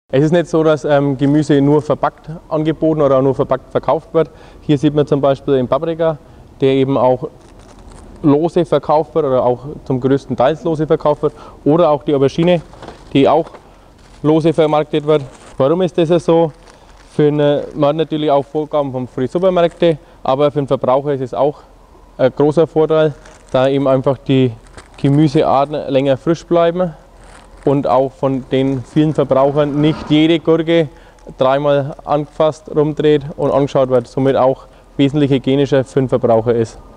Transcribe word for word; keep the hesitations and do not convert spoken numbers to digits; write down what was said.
Es ist nicht so, dass ähm, Gemüse nur verpackt angeboten oder nur verpackt verkauft wird. Hier sieht man zum Beispiel den Paprika, der eben auch lose verkauft wird oder auch zum größten Teil lose verkauft wird. Oder auch die Aubergine, die auch lose vermarktet wird. Warum ist das so? Für eine, man hat natürlich auch Vorgaben von den Supermärkten, aber für den Verbraucher ist es auch ein großer Vorteil, da eben einfach die Gemüsearten länger frisch bleiben. Und auch von den vielen Verbrauchern nicht jede Gurke dreimal angefasst, rumdreht und angeschaut wird, somit auch wesentlich hygienischer für den Verbraucher ist.